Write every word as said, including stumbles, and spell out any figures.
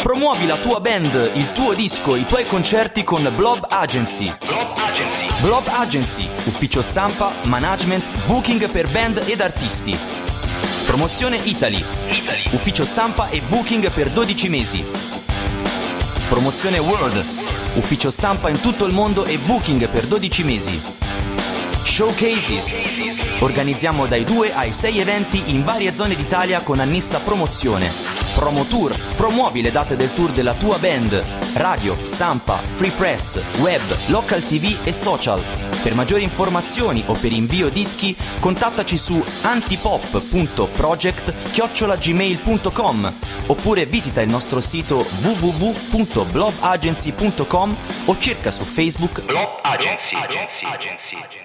Promuovi la tua band, il tuo disco, i tuoi concerti con Blob Agency. Blob Agency. Blob Agency, ufficio stampa, management, booking per band ed artisti. Promozione Italy. Italy. Ufficio stampa e booking per dodici mesi. Promozione World. Ufficio stampa in tutto il mondo e booking per dodici mesi. Showcases. Organizziamo dai due ai sei eventi in varie zone d'Italia con annessa promozione. Promo Tour. Promuovi le date del tour della tua band. Radio, stampa, free press, web, local tv e social. Per maggiori informazioni o per invio dischi contattaci su antipop punto project chiocciola gmail punto com oppure visita il nostro sito w w w punto blob agency punto com o cerca su Facebook Blob Agency. Agency. Agency.